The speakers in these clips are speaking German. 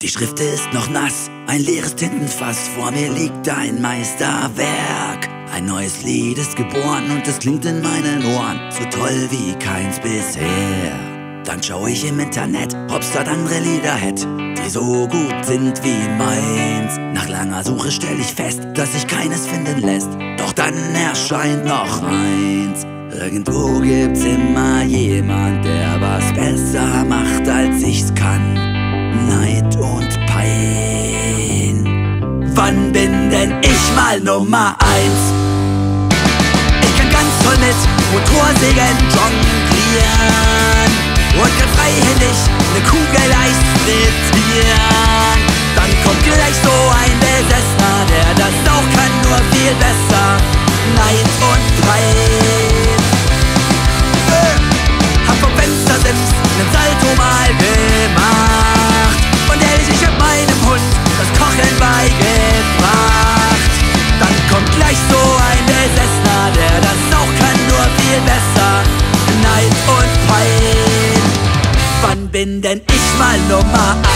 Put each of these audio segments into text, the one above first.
Die Schrift ist noch nass, ein leeres Tintenfass, vor mir liegt ein Meisterwerk. Ein neues Lied ist geboren und es klingt in meinen Ohren so toll wie keins bisher. Dann schau ich im Internet, ob's dort andere Lieder hätt, die so gut sind wie meins. Nach langer Suche stell ich fest, dass sich keines finden lässt, doch dann erscheint noch eins. Irgendwo gibt's immer jemand, der was besser macht, als ich's kann. Neid und Pein. Wann bin denn ich mal Nummer 1? Ich kann ganz toll mit Motorsägen jonglieren und kann freihändig eine Kugel Eis frittieren. Dann kommt gleich so ein Besessener, der das auch kann, nur viel besser. Neid und Pein. Hab vom Fenstersims nen Salto mal gemacht und ehrlich, ich hab meinem Hund das Kochen beigebracht. Dann kommt gleich so ein Besessener, der das auch kann, nur viel besser. Neid und Pein. Wann bin denn ich mal Nummer 1?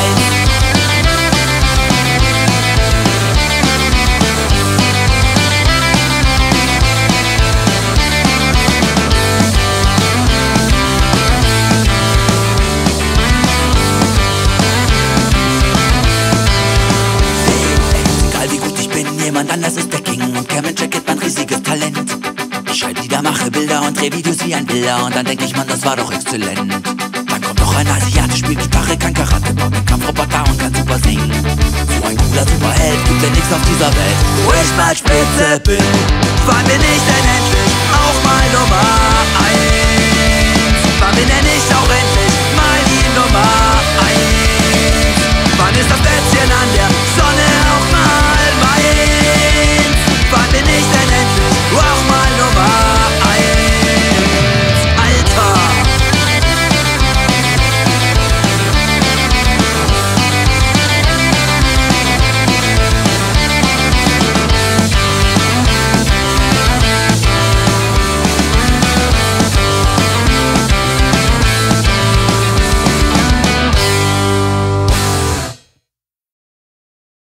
Jemand anders ist der King und Cameron Jacket mein riesiges Talent. Ich schreib Lieder, mache Bilder und dreh Videos wie ein Bilder und dann denk ich, man, das war doch exzellent. Dann kommt noch ein Asiate, spielt Gitarre, kann Karate, baut einen Kampfroboter und kann super singen. So ein cooler Superheld gibt ja nichts auf dieser Welt, wo ich mal spitze bin. Wann bin ich denn endlich auch mal Nummer 1? Wann bin denn ich auch endlich mal die Nummer 1?